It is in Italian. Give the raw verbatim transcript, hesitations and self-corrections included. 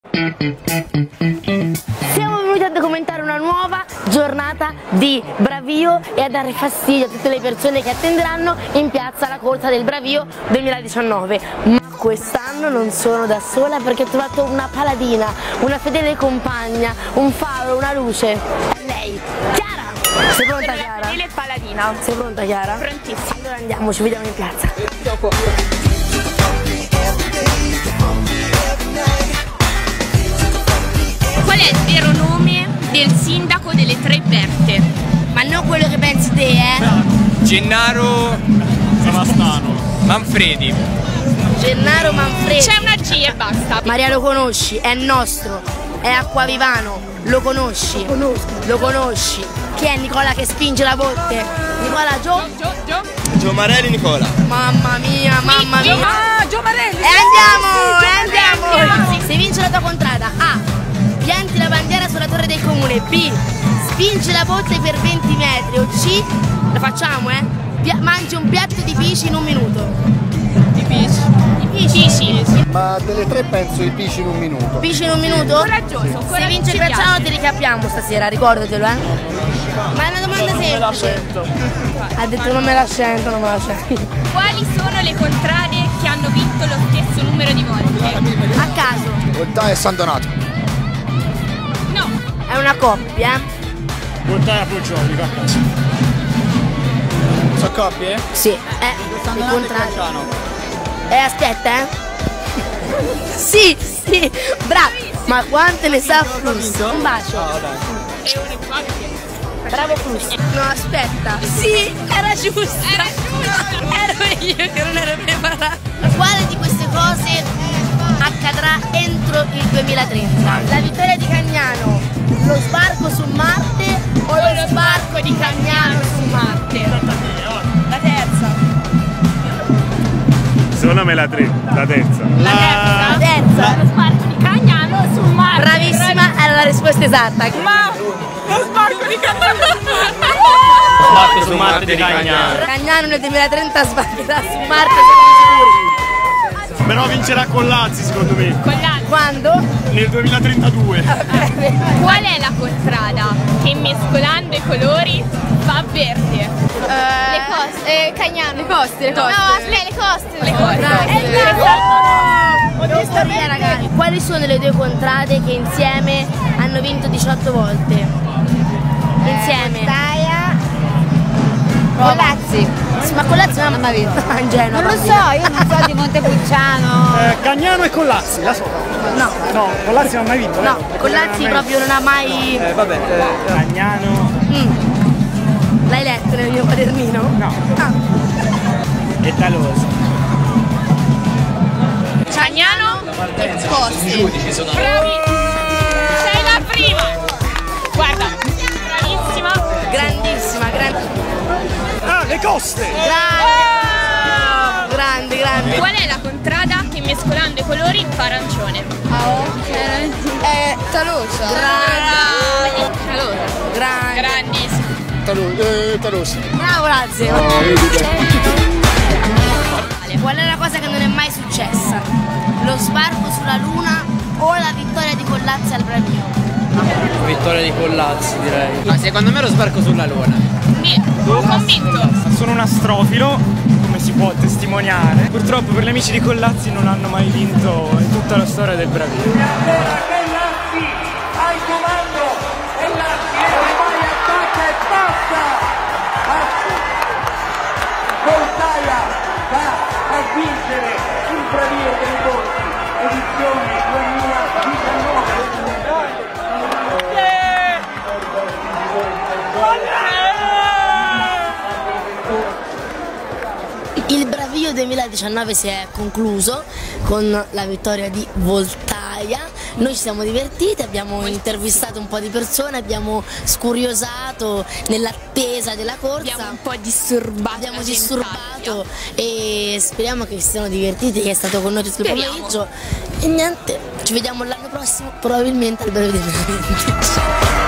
Siamo venuti a documentare una nuova giornata di Bravio e a dare fastidio a tutte le persone che attenderanno in piazza la corsa del Bravio duemiladiciannove. Ma quest'anno non sono da sola perché ho trovato una paladina, una fedele compagna, un faro, una luce. È lei, Chiara! Sei pronta, Chiara? Fedele paladina. Sei pronta, Chiara? Prontissima. Allora andiamo, ci vediamo in piazza. Dopo. Qual è il vero nome del sindaco delle Tre Berte? Ma non quello che pensi te, eh? Gennaro Savastano. Manfredi. Gennaro Manfredi. C'è una G e basta. Maria, lo conosci, è nostro, è Acquavivano, lo conosci? Lo conosco. Lo conosci? Chi è Nicola che spinge la botte? Nicola Gio? Gio, Gio. Gio Marelli Nicola. Mamma mia, mamma mia. Ah, Gio Marelli. E andiamo, e andiamo. andiamo. Se vince la tua contrada, A. Pianti la bandiera sulla torre del comune. B. Spingi la botte per venti metri. O C. Lo facciamo, eh? Pia mangi un piatto di pisci in un minuto. Di Pisci. Di Pisci. Ma delle tre penso i pisci in un minuto. Pisci in un minuto? Coraggioso. Se vince il Bracciano ti ricapiamo stasera, ricordatelo, eh? Ma è una domanda semplice. Ha detto non me la sento, non me la sento. Quali sono le contrade che hanno vinto lo stesso numero di volte? A caso. Voltaia e San Donato. No. È una coppia, eh? Voltaia e Puccioli, a caso. Sono coppie? Sì. Eh, il contrario. Eh, aspetta, eh. Sì, sì, bravo. Ma quante ne sa Flusso? Un bacio. Bravo Flusso. No, aspetta. Sì, era giusto. Era giusto. Ero io che non ero preparata. Quale di queste cose accadrà entro il duemilatrenta? La vittoria di Cagnano, lo sbarco su Marte o lo sbarco di Cagnano su Marte? La terza. Secondo me la tre, la terza. La terza. La terza. Lo sbarco di Cagnano su Marte. Bravissima, era la risposta esatta. Ma lo sbarco di Cagnano. Sbarco su Marte di Cagnano. Cagnano nel duemilatrenta sbarcherà su Marte, siamo sicuri. Però vincerà con Lazzi secondo me. Con l'altro. Quando? Nel duemilatrentadue. Qual è la contrada che mescolando i colori fa verde? Le coste, eh, Cagnano. Le coste, le coste. No, aspetta, le coste. Le coste. Devo sapere, ragazzi, quali sono le due contrade che insieme hanno vinto diciotto volte? Insieme. Taia. Colazzi. Sì, ma con Lazio non ha mai vinto. In Genova. Non lo so, io non so di Montepulciano. Eh, Cagnano e Collazzi, la so. No. No, Collazzi non ha mai vinto. No, eh. con Lazio proprio non ha mai. Eh, vabbè, eh, Cagnano. Mm. L'hai letto nel mio quadernino? No. Ah. E Taloso. Cagnano E coste. bravi. Sei la prima. Guarda, bravissima. Grandissima, grande. Ah, le coste! Grande. Grande, grande. Qual è la contrada che mescolando i colori fa arancione? Ah, ok. Eh, Talosa. Grande. Allora, Grande. grandissima. Talosi. Bravo, Lazio. Qual è la cosa che non è mai successa? Lo sbarco sulla Luna o la vittoria di Collazzi al Bravio? Vittoria di Collazzi direi. Ma secondo me lo sbarco sulla Luna. Sì, convinto. Sono un astrofilo, come si può testimoniare. Purtroppo per gli amici di Collazzi non hanno mai vinto in tutta la storia del Bravio. Lazzi al comando e Lazzi ormai attacca e passa. Voltaia va a vincere il Bravio dei Corsi edizione duemiladiciannove. Il Bravio duemiladiciannove si è concluso con la vittoria di Voltaia. Noi ci siamo divertiti, abbiamo intervistato un po' di persone, abbiamo scuriosato nell'attesa della corsa. Abbiamo un po' disturbato. Abbiamo la gente disturbato e speriamo che si siano divertiti, che è stato con noi tutto il Speriamo. pomeriggio. E niente, ci vediamo l'anno prossimo, probabilmente al Bravio duemilaventi.